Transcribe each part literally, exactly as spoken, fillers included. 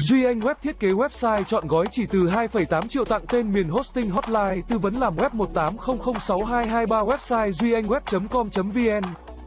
Duy Anh Web thiết kế website chọn gói chỉ từ hai phẩy tám triệu tặng tên miền hosting hotline tư vấn làm web một tám không không sáu hai hai ba website duy anh web chấm com chấm vn.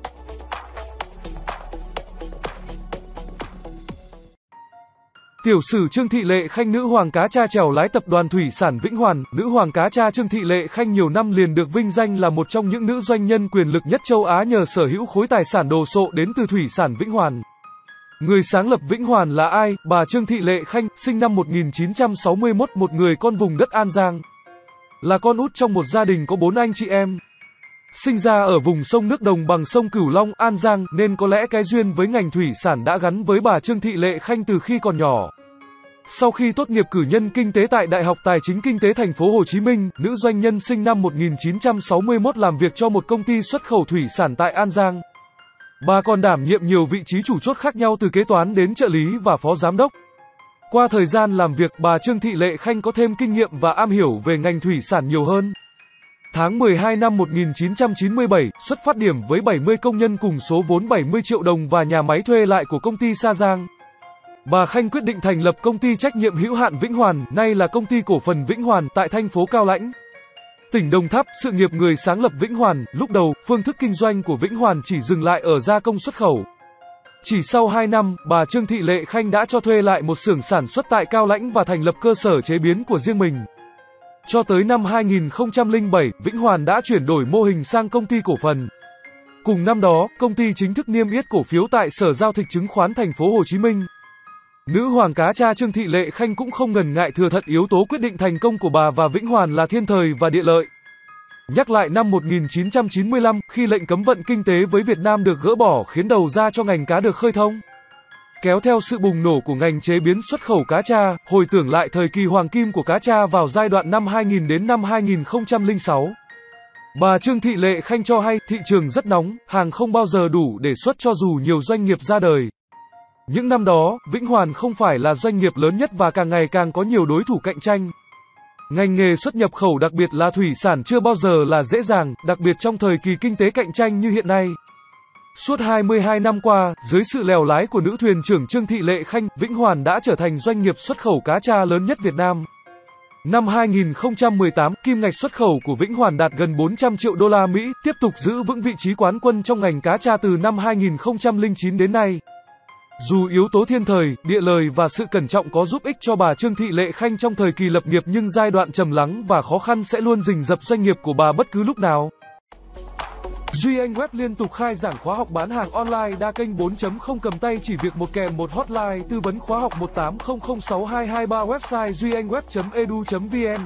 Tiểu sử Trương Thị Lệ Khanh, nữ hoàng cá tra chèo lái tập đoàn thủy sản Vĩnh Hoàn. Nữ hoàng cá tra Trương Thị Lệ Khanh nhiều năm liền được vinh danh là một trong những nữ doanh nhân quyền lực nhất châu Á nhờ sở hữu khối tài sản đồ sộ đến từ thủy sản Vĩnh Hoàn. Người sáng lập Vĩnh Hoàn là ai? Bà Trương Thị Lệ Khanh, sinh năm một nghìn chín trăm sáu mươi mốt, một người con vùng đất An Giang. Là con út trong một gia đình có bốn anh chị em. Sinh ra ở vùng sông nước đồng bằng sông Cửu Long, An Giang, nên có lẽ cái duyên với ngành thủy sản đã gắn với bà Trương Thị Lệ Khanh từ khi còn nhỏ. Sau khi tốt nghiệp cử nhân kinh tế tại Đại học Tài chính Kinh tế Thành phố Hồ Chí Minh, nữ doanh nhân sinh năm một nghìn chín trăm sáu mươi mốt làm việc cho một công ty xuất khẩu thủy sản tại An Giang. Bà còn đảm nhiệm nhiều vị trí chủ chốt khác nhau từ kế toán đến trợ lý và phó giám đốc. Qua thời gian làm việc, bà Trương Thị Lệ Khanh có thêm kinh nghiệm và am hiểu về ngành thủy sản nhiều hơn. Tháng mười hai năm một nghìn chín trăm chín mươi bảy, xuất phát điểm với bảy mươi công nhân cùng số vốn bảy mươi triệu đồng và nhà máy thuê lại của công ty Sa Giang, bà Khanh quyết định thành lập công ty trách nhiệm hữu hạn Vĩnh Hoàn, nay là công ty cổ phần Vĩnh Hoàn tại thành phố Cao Lãnh, tỉnh Đồng Tháp. Sự nghiệp người sáng lập Vĩnh Hoàn, lúc đầu, phương thức kinh doanh của Vĩnh Hoàn chỉ dừng lại ở gia công xuất khẩu. Chỉ sau hai năm, bà Trương Thị Lệ Khanh đã cho thuê lại một xưởng sản xuất tại Cao Lãnh và thành lập cơ sở chế biến của riêng mình. Cho tới năm hai nghìn không trăm lẻ bảy, Vĩnh Hoàn đã chuyển đổi mô hình sang công ty cổ phần. Cùng năm đó, công ty chính thức niêm yết cổ phiếu tại Sở Giao dịch Chứng khoán Thành phố Hồ Chí Minh. Nữ hoàng cá tra Trương Thị Lệ Khanh cũng không ngần ngại thừa thật yếu tố quyết định thành công của bà và Vĩnh Hoàn là thiên thời và địa lợi. Nhắc lại năm một nghìn chín trăm chín mươi lăm, khi lệnh cấm vận kinh tế với Việt Nam được gỡ bỏ khiến đầu ra cho ngành cá được khơi thông. Kéo theo sự bùng nổ của ngành chế biến xuất khẩu cá tra, hồi tưởng lại thời kỳ hoàng kim của cá tra vào giai đoạn năm hai nghìn đến năm hai nghìn không trăm lẻ sáu. Bà Trương Thị Lệ Khanh cho hay, thị trường rất nóng, hàng không bao giờ đủ để xuất cho dù nhiều doanh nghiệp ra đời. Những năm đó, Vĩnh Hoàn không phải là doanh nghiệp lớn nhất và càng ngày càng có nhiều đối thủ cạnh tranh. Ngành nghề xuất nhập khẩu đặc biệt là thủy sản chưa bao giờ là dễ dàng, đặc biệt trong thời kỳ kinh tế cạnh tranh như hiện nay. Suốt hai mươi hai năm qua, dưới sự lèo lái của nữ thuyền trưởng Trương Thị Lệ Khanh, Vĩnh Hoàn đã trở thành doanh nghiệp xuất khẩu cá tra lớn nhất Việt Nam. Năm hai nghìn không trăm mười tám, kim ngạch xuất khẩu của Vĩnh Hoàn đạt gần bốn trăm triệu đô la Mỹ, tiếp tục giữ vững vị trí quán quân trong ngành cá tra từ năm hai nghìn không trăm lẻ chín đến nay. Dù yếu tố thiên thời, địa lợi và sự cẩn trọng có giúp ích cho bà Trương Thị Lệ Khanh trong thời kỳ lập nghiệp, nhưng giai đoạn trầm lắng và khó khăn sẽ luôn rình rập doanh nghiệp của bà bất cứ lúc nào. Duy Anh Web liên tục khai giảng khóa học bán hàng online đa kênh bốn chấm không cầm tay chỉ việc một kèm một hotline tư vấn khóa học một tám không không sáu hai hai ba website duy anh web chấm e d u chấm vn.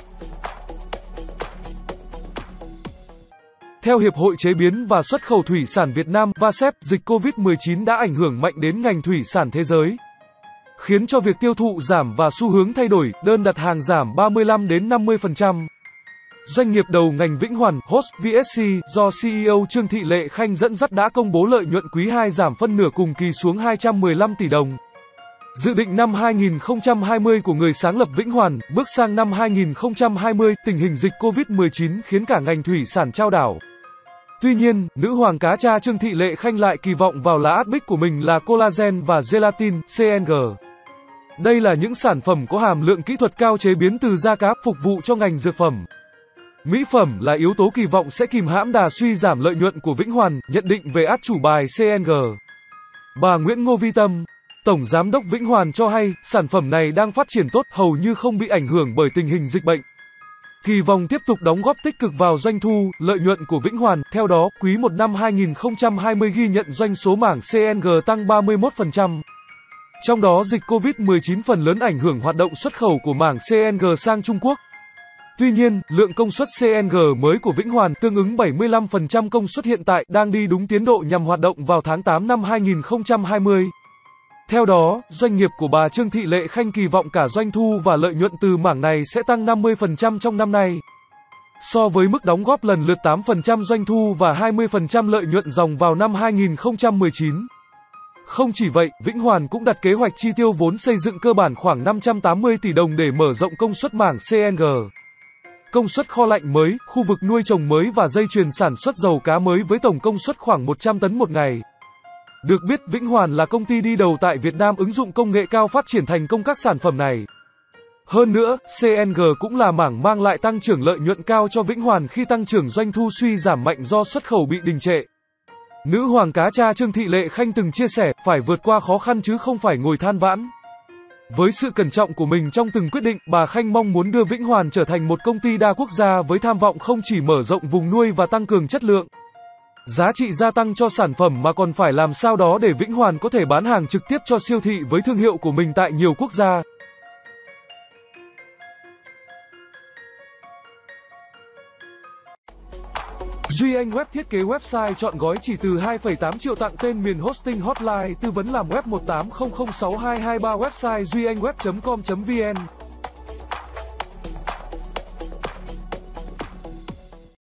Theo Hiệp hội Chế biến và Xuất khẩu Thủy sản Việt Nam vê a ét e pê, dịch Covid mười chín đã ảnh hưởng mạnh đến ngành thủy sản thế giới, khiến cho việc tiêu thụ giảm và xu hướng thay đổi, đơn đặt hàng giảm ba mươi lăm đến năm mươi phần trăm. Doanh nghiệp đầu ngành Vĩnh Hoàn, Host vê ét xê, do xê e ô Trương Thị Lệ Khanh dẫn dắt đã công bố lợi nhuận quý hai giảm phân nửa cùng kỳ xuống hai trăm mười lăm tỷ đồng. Dự định năm hai nghìn không trăm hai mươi của người sáng lập Vĩnh Hoàn, bước sang năm hai nghìn không trăm hai mươi, tình hình dịch Covid mười chín khiến cả ngành thủy sản chao đảo. Tuy nhiên, nữ hoàng cá tra Trương Thị Lệ Khanh lại kỳ vọng vào lá át bích của mình là collagen và gelatin, xê en giê. Đây là những sản phẩm có hàm lượng kỹ thuật cao chế biến từ da cá, phục vụ cho ngành dược phẩm. Mỹ phẩm là yếu tố kỳ vọng sẽ kìm hãm đà suy giảm lợi nhuận của Vĩnh Hoàn, nhận định về át chủ bài xê en giê. Bà Nguyễn Ngô Vi Tâm, Tổng Giám đốc Vĩnh Hoàn cho hay, sản phẩm này đang phát triển tốt, hầu như không bị ảnh hưởng bởi tình hình dịch bệnh. Kỳ vọng tiếp tục đóng góp tích cực vào doanh thu, lợi nhuận của Vĩnh Hoàn. Theo đó, quý một năm hai nghìn không trăm hai mươi ghi nhận doanh số mảng xê en giê tăng ba mươi mốt phần trăm. Trong đó dịch Covid mười chín phần lớn ảnh hưởng hoạt động xuất khẩu của mảng xê en giê sang Trung Quốc. Tuy nhiên, lượng công suất xê en giê mới của Vĩnh Hoàn tương ứng bảy mươi lăm phần trăm công suất hiện tại đang đi đúng tiến độ nhằm hoạt động vào tháng tám năm hai nghìn không trăm hai mươi. Theo đó, doanh nghiệp của bà Trương Thị Lệ Khanh kỳ vọng cả doanh thu và lợi nhuận từ mảng này sẽ tăng năm mươi phần trăm trong năm nay, so với mức đóng góp lần lượt tám phần trăm doanh thu và hai mươi phần trăm lợi nhuận dòng vào năm hai nghìn không trăm mười chín. Không chỉ vậy, Vĩnh Hoàn cũng đặt kế hoạch chi tiêu vốn xây dựng cơ bản khoảng năm trăm tám mươi tỷ đồng để mở rộng công suất mảng xê en giê, công suất kho lạnh mới, khu vực nuôi trồng mới và dây chuyền sản xuất dầu cá mới với tổng công suất khoảng một trăm tấn một ngày. Được biết, Vĩnh Hoàn là công ty đi đầu tại Việt Nam ứng dụng công nghệ cao phát triển thành công các sản phẩm này. Hơn nữa, xê en giê cũng là mảng mang lại tăng trưởng lợi nhuận cao cho Vĩnh Hoàn khi tăng trưởng doanh thu suy giảm mạnh do xuất khẩu bị đình trệ. Nữ hoàng cá tra Trương Thị Lệ Khanh từng chia sẻ, phải vượt qua khó khăn chứ không phải ngồi than vãn. Với sự cẩn trọng của mình trong từng quyết định, bà Khanh mong muốn đưa Vĩnh Hoàn trở thành một công ty đa quốc gia với tham vọng không chỉ mở rộng vùng nuôi và tăng cường chất lượng, giá trị gia tăng cho sản phẩm mà còn phải làm sao đó để Vĩnh Hoàn có thể bán hàng trực tiếp cho siêu thị với thương hiệu của mình tại nhiều quốc gia. Duy Anh Web thiết kế website chọn gói chỉ từ hai phẩy tám triệu tặng tên miền hosting hotline tư vấn làm web một tám không không sáu hai hai ba website duy anh web chấm com chấm vn.